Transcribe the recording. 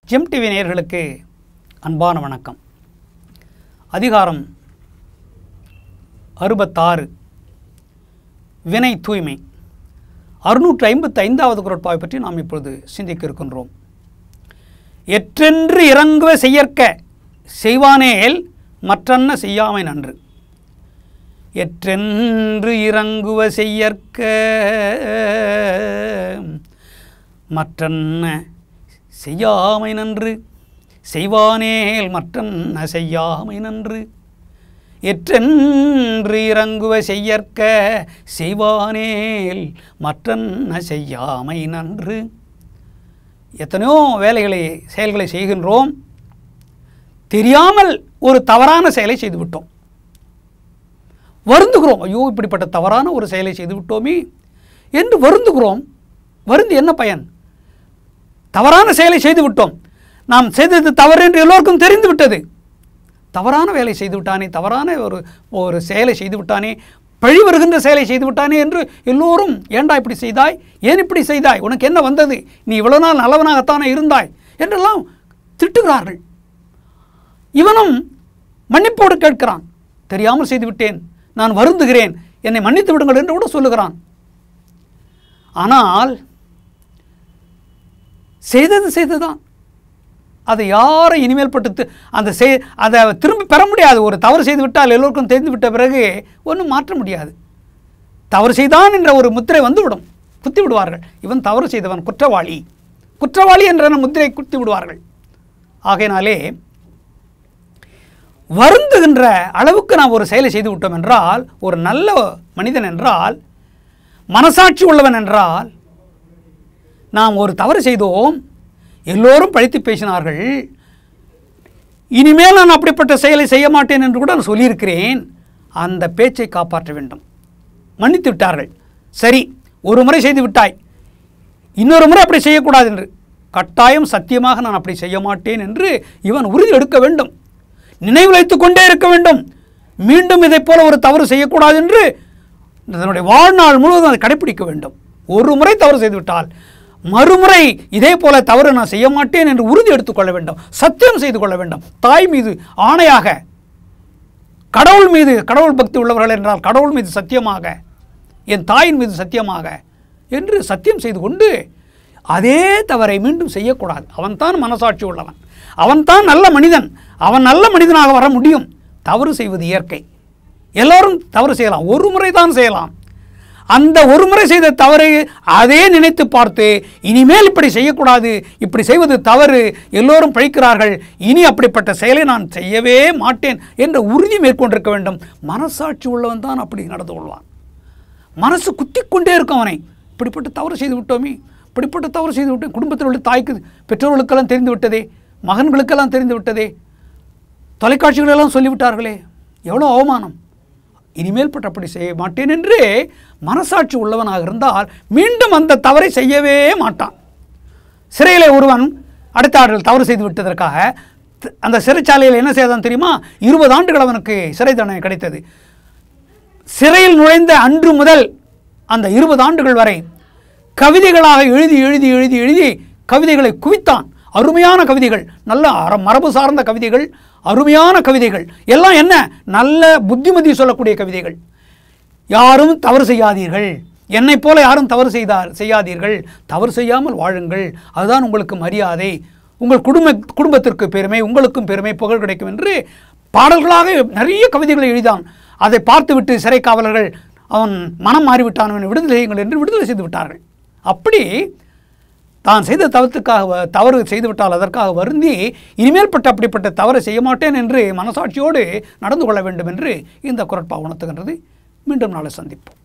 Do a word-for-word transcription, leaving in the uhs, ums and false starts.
GeM TV நேயர்களுக்கு அன்பான வணக்கம். அதிகாரம் அறுபத்தாறு, வினை தூய்மை. அறுநூற்று ஐம்பத்தி ஐந்தாவது குறட்பாவை பற்றி நாம் இப்பொழுது சிந்திக்க இருக்கின்றோம். எற்றென்று இறங்குவ செய்யற்க செய்வானேல் மற்றன்ன செய்யாமை நன்று. எற்றென்று இறங்குவ செய்யற்க மற்றன்ன செய்யாமை நன்று. செய்வானேல் மற்றன்ன செய்யாமை நன்று. எற்றென்று இறங்குவ செய்யற்க செய்வானேல் மற்றன்ன செய்யாமை நன்று. எத்தனையோ வேலைகளை செயல்களை செய்கின்றோம், தெரியாமல் ஒரு தவறான செயலை செய்துவிட்டோம். வருந்துகிறோம், ஐயோ இப்படிப்பட்ட தவறான ஒரு செயலை செய்துவிட்டோமே என்று வருந்துகிறோம். வருந்து என்ன பயன்? தவறான செயலை செய்துவிட்டோம். நாம் செய்தது தவறு என்று எல்லோருக்கும் தெரிந்து விட்டது. தவறான வேலை செய்து விட்டானே, தவறான ஒரு ஒரு செயலை செய்து விட்டானே, பழி வருகின்ற செயலை செய்து விட்டானே என்று எல்லோரும் ஏண்டா இப்படி செய்தாய், ஏன் இப்படி செய்தாய், உனக்கு என்ன வந்தது, நீ இவ்வளவு நாள் நல்லவனாகத்தானே இருந்தாய் என்றெல்லாம் திட்டுகிறார்கள். இவனும் மன்னிப்போடு கேட்கிறான், தெரியாமல் செய்துவிட்டேன், நான் வருந்துகிறேன், என்னை மன்னித்து விடுங்கள் என்று கூட சொல்லுகிறான். ஆனால் செய்தது செய்துதான். அதை யாரை இனிமேல் பட்டு அந்த செய் அதை திரும்பி பெற முடியாது. ஒரு தவறு செய்து விட்டால் எல்லோருக்கும் தெரிந்து விட்ட பிறகு ஒன்றும் மாற்ற முடியாது. தவறு செய்தான் என்ற ஒரு முத்திரை வந்துவிடும், குத்தி விடுவார்கள். இவன் தவறு செய்தவன், குற்றவாளி, குற்றவாளி என்ற முத்திரை குத்தி விடுவார்கள். ஆகையினாலே வருந்துகின்ற அளவுக்கு நாம் ஒரு செயலை செய்து விட்டோம் என்றால், ஒரு நல்ல மனிதன் என்றால், மனசாட்சி உள்ளவன் என்றால், நாம் ஒரு தவறு செய்தோம், எல்லோரும் பழித்து பேசினார்கள், இனிமேல் நான் அப்படிப்பட்ட செயலை செய்ய மாட்டேன் என்று கூட நான் சொல்லியிருக்கிறேன், அந்த பேச்சை காப்பாற்ற வேண்டும். மன்னித்து விட்டார்கள், சரி ஒரு முறை செய்து விட்டாய், இன்னொரு முறை அப்படி செய்யக்கூடாது என்று கட்டாயம் சத்தியமாக நான் அப்படி செய்ய மாட்டேன் என்று இவன் உறுதி எடுக்க வேண்டும். நினைவு வைத்துக் கொண்டே இருக்க வேண்டும். மீண்டும் இதை போல ஒரு தவறு செய்யக்கூடாது என்று தன்னுடைய வாழ்நாள் முழுவதும் அதை கடைபிடிக்க வேண்டும். ஒரு முறை தவறு செய்துவிட்டால் மறுமுறை இதே போல தவறு நான் செய்ய மாட்டேன் என்று உறுதி எடுத்துக்கொள்ள வேண்டும், சத்தியம் செய்து கொள்ள வேண்டும். தாய் மீது ஆணையாக, கடவுள் மீது, கடவுள் பக்தி உள்ளவர்கள் என்றால் கடவுள் மீது சத்தியமாக, என் தாயின் மீது சத்தியமாக என்று சத்தியம் செய்து கொண்டு அதே தவறை மீண்டும் செய்யக்கூடாது. அவன்தான் மனசாட்சி உள்ளவன், அவன்தான் நல்ல மனிதன், அவன் நல்ல மனிதனாக வர முடியும். தவறு செய்வது இயற்கை, எல்லோரும் தவறு செய்யலாம், ஒரு முறை தான் செய்யலாம். அந்த ஒரு முறை செய்த தவறை அதே நினைத்து பார்த்து இனிமேல் இப்படி செய்யக்கூடாது, இப்படி செய்வது தவறு, எல்லோரும் பழிக்கிறார்கள், இனி அப்படிப்பட்ட செயலை நான் செய்யவே மாட்டேன் என்ற உறுதி மேற்கொண்டிருக்க வேண்டும். மனசாட்சி உள்ளவன் தான் அப்படி நடந்து கொள்வான். மனசு குத்தி கொண்டே இருக்கும் அவனை, இப்படிப்பட்ட தவறு செய்து விட்டோமே, இப்படிப்பட்ட தவறு செய்து விட்டோம், குடும்பத்தில் உள்ள தாய்க்கு பெற்றோர்களுக்கெல்லாம் தெரிந்து விட்டதே, மகன்களுக்கெல்லாம் தெரிந்து விட்டதே, தொலைக்காட்சிகளெல்லாம் சொல்லிவிட்டார்களே, எவ்வளோ அவமானம், இனிமேல் பட்டு அப்படி செய்ய மாட்டேன் என்று மனசாட்சி உள்ளவனாக இருந்தால் மீண்டும் அந்த தவறை செய்யவே மாட்டான். சிறையில் ஒருவன் அடுத்த ஆண்டுகள் தவறு செய்து விட்டதற்காக அந்த சிறைச்சாலையில் என்ன செய்தான் தெரியுமா? இருபது ஆண்டுகள் அவனுக்கு சிறை தண்டனை கிடைத்தது. சிறையில் நுழைந்த அன்று முதல் அந்த இருபது ஆண்டுகள் வரை கவிதைகளாக எழுதி எழுதி எழுதி எழுதி கவிதைகளை குவித்தான். அருமையான கவிதைகள், நல்ல மரபு சார்ந்த கவிதைகள், அருமையான கவிதைகள் எல்லாம். என்ன நல்ல புத்திமதி சொல்லக்கூடிய கவிதைகள். யாரும் தவறு செய்யாதீர்கள், என்னை போல யாரும் தவறு செய்தார் செய்யாதீர்கள், தவறு செய்யாமல் வாழுங்கள், அதுதான் உங்களுக்கு மரியாதை, உங்கள் குடும்ப குடும்பத்திற்கு பெருமை, உங்களுக்கும் பெருமை, புகழ் கிடைக்கும் என்று பாடல்களாக நிறைய கவிதைகளை எழுதினான். அதை பார்த்துவிட்டு சிறை காவலர்கள் அவன் மனம் மாறிவிட்டான், அவனை விடுதலை செய்யுங்கள் என்று விடுதலை செய்து விட்டார்கள். அப்படி தான் செய்த தவறுக்காக தவறு செய்துவிட்டால் அதற்காக வருந்தி இனிமேல் பட்ட அப்படிப்பட்ட தவறு செய்ய மாட்டேன் என்று மனசாட்சியோடு நடந்து கொள்ள வேண்டும் என்று இந்த குறட்பா உணர்த்துகின்றது. மீண்டும் நாளை சந்திப்போம்.